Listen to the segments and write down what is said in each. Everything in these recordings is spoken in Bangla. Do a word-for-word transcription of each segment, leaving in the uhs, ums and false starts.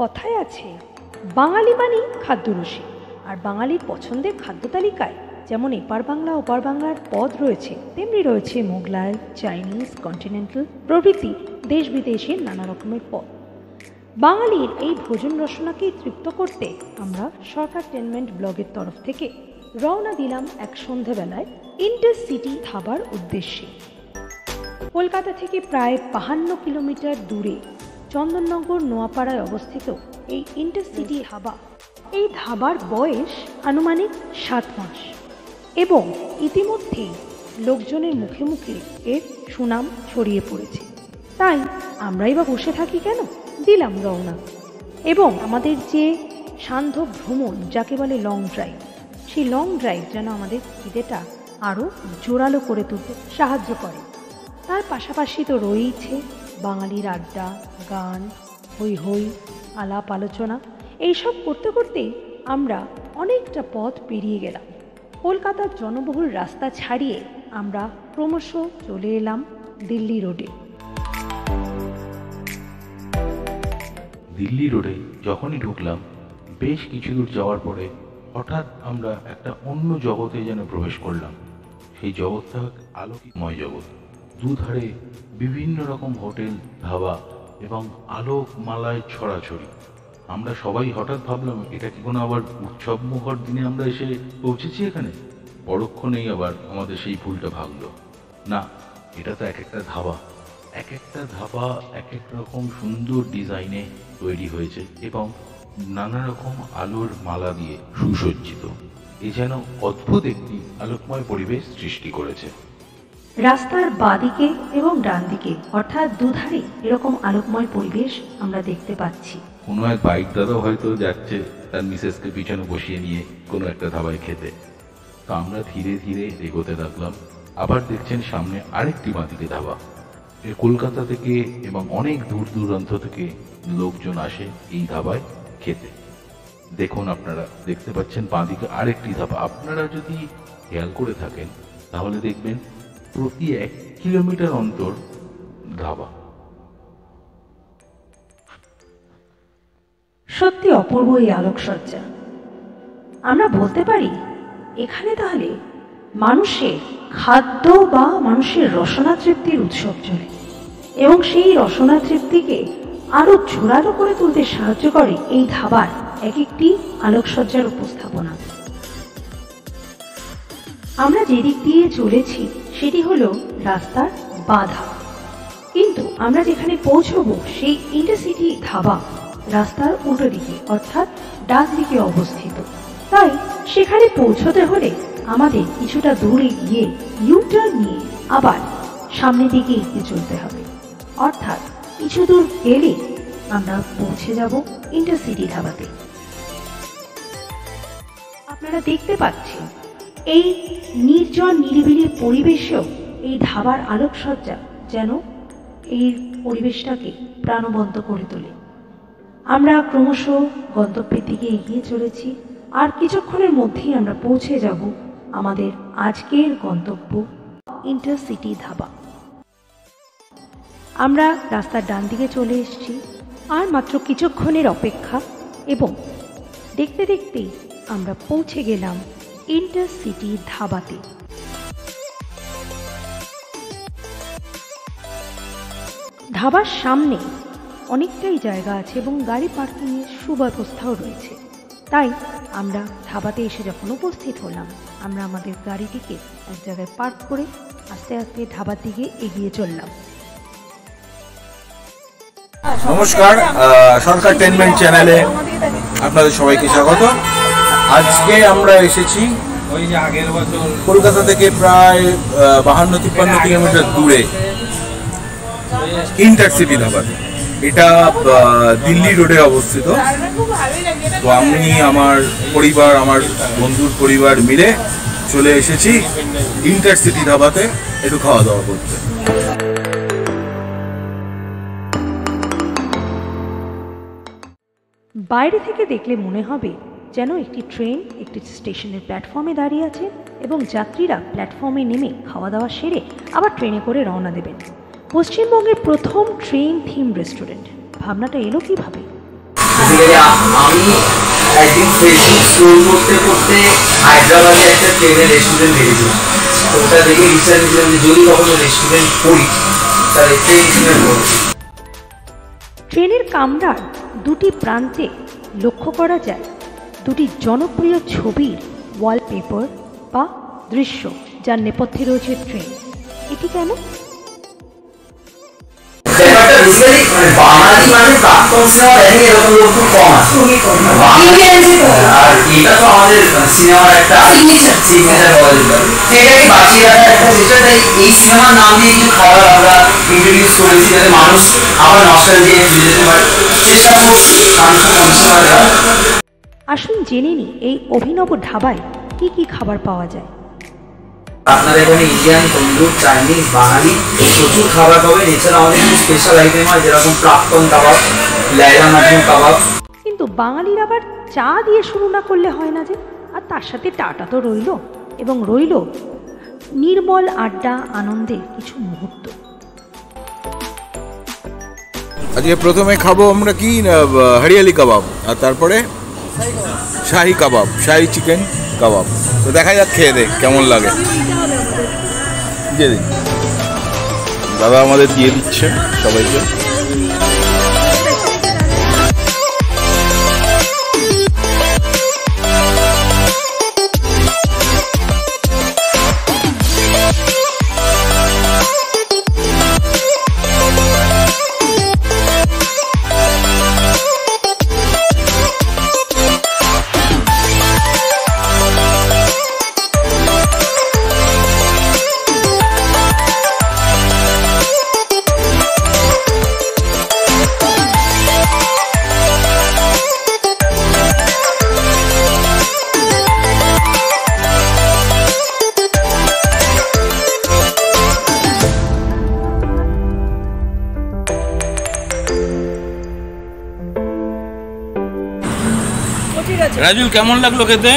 কথায় আছে বাঙালি মানেই খাদ্যরসিক, আর বাঙালির পছন্দের খাদ্য তালিকায় যেমন এপার বাংলা ওপার বাংলার পদ রয়েছে, তেমনি রয়েছে মোগলাই, চাইনিজ, কন্টিনেন্টাল প্রভৃতি দেশ বিদেশের নানা রকমের পদ। বাঙালির এই ভোজন রসনাকেই তৃপ্ত করতে আমরা সরকারটেনমেন্ট ব্লগের তরফ থেকে রওনা দিলাম এক সন্ধেবেলায় ইন্টারসিটি ধাবার উদ্দেশ্যে। কলকাতা থেকে প্রায় বাহান্ন কিলোমিটার দূরে চন্দননগর নোয়াপাড়ায় অবস্থিত এই ইন্টারসিটি ধাবা, এই ধাবার বয়স আনুমানিক সাত মাস এবং ইতিমধ্যেই লোকজনের মুখে মুখে এর সুনাম ছড়িয়ে পড়েছে। তাই আমরাই বা বসে থাকি কেন, দিলাম রওনা। এবং আমাদের যে সান্ধ্য ভ্রমণ যাকে বলে লং ড্রাইভ, সেই লং ড্রাইভ যেন আমাদের খিদেটা আরও জোরালো করে তুলতে সাহায্য করে। তার পাশাপাশি তো রয়েইছে বাঙালির আড্ডা, গান, হই হই, আলাপ আলোচনা। এইসব করতে করতেই আমরা অনেকটা পথ পেরিয়ে গেলাম। কলকাতার জনবহুল রাস্তা ছাড়িয়ে আমরা ক্রমশ চলে এলাম দিল্লি রোডে। দিল্লি রোডে যখনই ঢুকলাম, বেশ কিছু দূর যাওয়ার পরে হঠাৎ আমরা একটা অন্য জগতে যেন প্রবেশ করলাম। সেই জগৎটা আলোকময় জগৎ। দুধারে বিভিন্ন রকম হোটেল, ধাবা এবং আলোক মালায় ছড়াছড়ি। আমরা সবাই হঠাৎ ভাবলাম, এটা কি কোনো আবার উৎসব মুখর দিনে আমরা এসে পৌঁছেছি এখানে? পরক্ষণেই আবার আমাদের সেই ভুলটা ভাঙলো। না, এটা তো এক একটা ধাবা, এক একটা ধাবা এক এক রকম সুন্দর ডিজাইনে তৈরি হয়েছে এবং নানা রকম আলোর মালা দিয়ে সুসজ্জিত। এ যেন অদ্ভুত একটি আলোকময় পরিবেশ সৃষ্টি করেছে। রাস্তার বাঁদিকে এবং ডান দিকে অর্থাৎ দুধারে এরকম আলোকময় পরিবেশ আমরা দেখতে পাচ্ছি। কোনো এক বাইক দাদাও হয়তো যাচ্ছে তার মিসেসকে পিছনে বসিয়ে নিয়ে কোনো একটা ধাবায় খেতে। তো আমরা ধীরে ধীরে এগোতে লাগলাম। আবার দেখছেন সামনে আরেকটি বাঁদিকে ধাবা। কলকাতা থেকে এবং অনেক দূর দূরান্ত থেকে লোকজন আসে এই ধাবায় খেতে। দেখুন, আপনারা দেখতে পাচ্ছেন বাঁদিকে আরেকটি ধাবা। আপনারা যদি খেয়াল করে থাকেন তাহলে দেখবেন প্রতি এক কিলোমিটার অন্তর ধাবা। সত্যি অপূর্ব এই আলোকসজ্জা। আমরা বলতে পারি এখানে তাহলে মানুষের খাদ্য বা মানুষের রসনা তৃপ্তির উৎসব চলে এবং সেই রসনা তৃপ্তিকে আরো জোরালো করে তুলতে সাহায্য করে এই ধাবার এক একটি আলোকসজ্জার উপস্থাপনা। আমরা যেদিক দিয়ে চলেছি সেটি হলো রাস্তার বাধা, কিন্তু আমরা যেখানে পৌঁছবো সেই ইন্টারসিটি ধাবা রাস্তার উল্টো দিকে অর্থাৎ ডান দিকে অবস্থিত। তাই সেখানে পৌঁছতে হলে আমাদের কিছুটা দূরে গিয়ে ইউটার্ন নিয়ে আবার সামনের দিকে এগিয়ে চলতে হবে। অর্থাৎ কিছু দূর গেলে আমরা পৌঁছে যাব ইন্টারসিটি ধাবাতে। আপনারা দেখতে পাচ্ছেন এই নির্জন নিরিবিলি পরিবেশেও এই ধাবার আলোকসজ্জা যেন এই পরিবেশটাকে প্রাণবন্ত করে তোলে। আমরা ক্রমশ গন্তব্যের দিকে এগিয়ে চলেছি, আর কিছুক্ষণের মধ্যেই আমরা পৌঁছে যাব আমাদের আজকের গন্তব্য ইন্টারসিটি ধাবা। আমরা রাস্তার ডান দিকে চলে এসেছি, আর মাত্র কিছুক্ষণের অপেক্ষা এবং দেখতে দেখতেই আমরা পৌঁছে গেলাম ইন্টারসিটি ধাবাতে। ধাবার সামনে অনেকটাই জায়গা আছে এবং গাড়ি পার্কিংয়ের সুব্যবস্থাও রয়েছে। তাই আমরা ধাবাতে এসে যখন উপস্থিত হলাম, আমরা আমাদের গাড়িটিকে এক জায়গায় পার্ক করে আস্তে আস্তে ধাবার দিকে এগিয়ে চললাম। নমস্কার, সরকারটেনমেন্ট চ্যানেলে আপনাদের সবাইকে স্বাগত। আজকে আমরা এসেছি ওই যে আগের বছর কলকাতা থেকে প্রায় বাহান্ন তিপ্পান্ন কিলোমিটার দূরে ইন্টারসিটি ধাবাতে। এটা দিল্লি রোডে অবস্থিত। তো আমি আমার পরিবার, আমার বন্ধুর পরিবার মিলে চলে এসেছি ইন্টারসিটি ধাবাতে একটু খাওয়া দাওয়া করতে। বাইরে থেকে দেখলে মনে হবে যেন একটি ট্রেন একটি স্টেশনের প্ল্যাটফর্মে দাঁড়িয়ে আছে এবং যাত্রীরা প্ল্যাটফর্মে নেমে খাওয়া দাওয়া সেরে আবার ট্রেনে করে রওনা দেবেন। পশ্চিমবঙ্গের প্রথম ট্রেন থিম রেস্টুরেন্ট, ভাবনাটা এলো কিভাবে? বেসিক্যালি আমি একদিন ফেসবুক স্ক্রোল করতে করতে হায়দ্রাবাদে একটা ট্রেনের রেস্টুরেন্ট দেখেছিলাম, তো ওটা দেখে ইচ্ছা নিয়েছিলাম যে যদি কখনো রেস্টুরেন্ট করি তাহলে ট্রেন রেস্টুরেন্ট করবো। ট্রেনের কামরার দুটি প্রান্তে লক্ষ্য করা যায় দুটি জনপ্রিয় ছবির ওয়ালপেপার বা দৃশ্য, যার নেপথ্যে রয়েছে ট্রেন। এটি কেন? বাঙালি মানে প্রাক্তন সিনেমা দেখেনি এরকম লোক খুব কম আছে, আর এটা তো আমাদের সিনেমার একটা সিগনেচার বলা যেতে পারে, সেটাকে বাঁচিয়ে রাখার একটা চেষ্টা। তাই এই সিনেমার নাম দিয়ে কিছু খাবার আমরা ইন্ট্রোডিউস করেছি যাতে মানুষ আবার নস্টালজিয়া ফিরে যেতে পারে, চেষ্টা করছি মানুষের কনজিউমার দেওয়ার। আসুন জেনে নিই এই অভিনব ধাবায় কি কি খাবার পাওয়া যায়। আপনাদের এখানে ইন্ডিয়ান, তন্দুর, চাইনিজ, বাঙালি প্রচুর খাবার পাবেন। এছাড়া আমাদের কিছু স্পেশাল আইটেম হয় যেরকম প্রাক্তন কাবাব, লাইলা মাটন কাবাব। কিন্তু বাঙালির আবার চা দিয়ে শুরু না করলে হয় না যে, আর তার সাথে টাটা তো রইল, এবং রইল নির্মল আড্ডা, আনন্দে কিছু মুহূর্ত। আজকে প্রথমে খাবো আমরা কি হরিয়ালি কাবাব, আর তারপরে শাহি কাবাব, শাহি চিকেন কাবাব। তো দেখা যাক খেয়ে দে কেমন লাগে। দিয়ে দিন, দাদা আমাদের দিয়ে দিচ্ছে সবাইকে। রাজু কেমন লাগলো খেতে?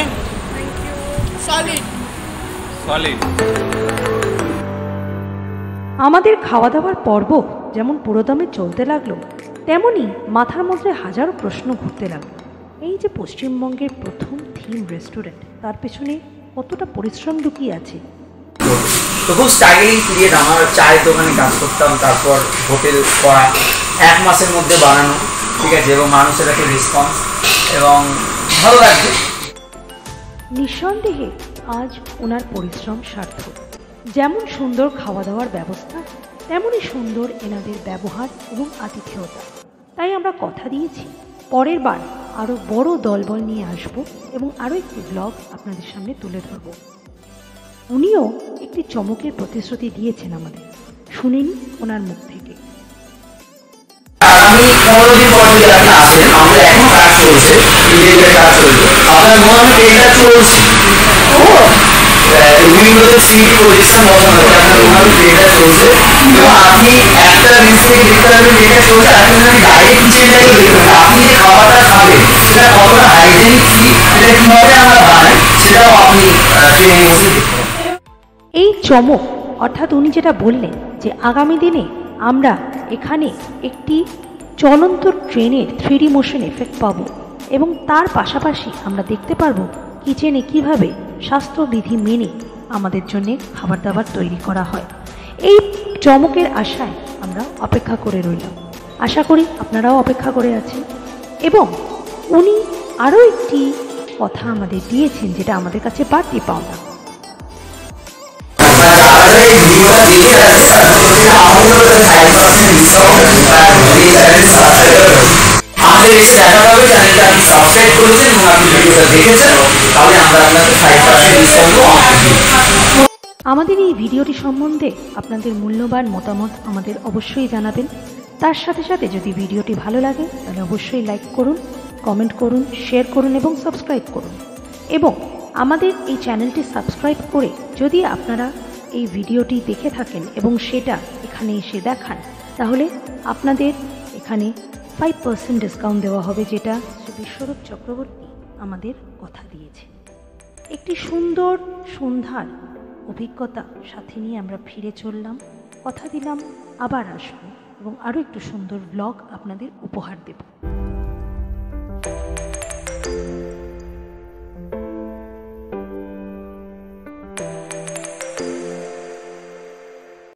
আমাদের খাওয়া দাওয়ার পর্ব যেমন পুরোদমে চলতে লাগলো, তেমনি মাথার মধ্যে হাজারো প্রশ্ন ঘুরতে লাগলো। এই যে পশ্চিমবঙ্গের প্রথম থিম রেস্টুরেন্ট, তার পেছনে কতটা পরিশ্রম লুকিয়ে আছে। তো খুব স্ট্রাগলিং পিরিয়ড। আমার চায়ের দোকানে কাজ করতাম, তারপর হোটেল করা, এক মাসের মধ্যে বানানো, ঠিক আছে, এবং মানুষের একটা রেসপন্স এবং ভালো লাগছে। নিঃসন্দেহে আজ ওনার পরিশ্রম সার্থক। যেমন সুন্দর খাওয়া দাওয়ার ব্যবস্থা, তেমনই সুন্দর এনাদের ব্যবহার এবং আতিথেয়তা। তাই আমরা কথা দিয়েছি পরের বার আরও বড় দলবল নিয়ে আসব এবং আরও একটি ব্লগ আপনাদের সামনে তুলে ধরব। উনিও একটি চমকের প্রতিশ্রুতি দিয়েছেন আমাদের, শুনিনি ওনার মুখ থেকে। আগামী পনেরো দিন পর যদি আপনি আসেন, আমাদের এখনো কাজ চলছে, ইভেন্টের কাজ চলছে, আপনার মনে হয় ট্রেনটা চলছে, উইন্ডোতে সিট পজিশন বসানো হচ্ছে, আপনার মনে হয় ট্রেনটা চলছে, এবং আপনি একটা জিনিসকে দেখতে পারবেন যেটা চলছে, আপনি যদি ডাইরেক্ট কিচেনটাকে দেখবেন, আপনি যে খাবারটা খাবেন সেটা কতটা হাইজেনিক কি, সেটা কীভাবে আমরা বানাই, সেটাও আপনি ট্রেনে বসে দেখতে পাবেন। এই চমক অর্থাৎ উনি যেটা বললেন যে আগামী দিনে আমরা এখানে একটি চলন্ত ট্রেনের থ্রি ডি মোশন এফেক্ট পাবো, এবং তার পাশাপাশি আমরা দেখতে পারবো কিচেনে কিভাবে স্বাস্থ্যবিধি মেনে আমাদের জন্য খাবার দাবার তৈরি করা হয়। এই চমকের আশায় আমরা অপেক্ষা করে রইলাম। আশা করি আপনারাও অপেক্ষা করে আছেন, এবং উনি আরও একটি কথা আমাদের দিয়েছেন যেটা আমাদের কাছে বাড়তি পাওনা। আমাদের এসে দেখা পাবে চ্যানেলটা আপনি সাবস্ক্রাইব করেছেন এবং আপনি ভিডিওটা দেখেছেন, তাহলে আমরা আপনাকে ফাইভ পার্সেন্ট ডিসকাউন্টও অফার দিই। আমাদের এই ভিডিওটি সম্বন্ধে আপনাদের মূল্যবান মতামত আমাদের অবশ্যই জানাবেন। তার সাথে সাথে যদি ভিডিওটি ভালো লাগে তাহলে অবশ্যই লাইক করুন, কমেন্ট করুন, শেয়ার করুন এবং সাবস্ক্রাইব করুন। এবং আমাদের এই চ্যানেলটি সাবস্ক্রাইব করে যদি আপনারা এই ভিডিওটি দেখে থাকেন এবং সেটা এখানে এসে দেখান, তাহলে আপনাদের এখানে ফাইভ পার্সেন্ট ডিসকাউন্ট দেওয়া হবে, যেটা শ্রী বিশ্বরূপ চক্রবর্তী আমাদের কথা দিয়েছে। একটি সুন্দর সন্ধ্যার অভিজ্ঞতা সাথে নিয়ে আমরা ফিরে চললাম। কথা দিলাম আবার আসবো এবং আরও একটু সুন্দর ব্লগ আপনাদের উপহার দেব।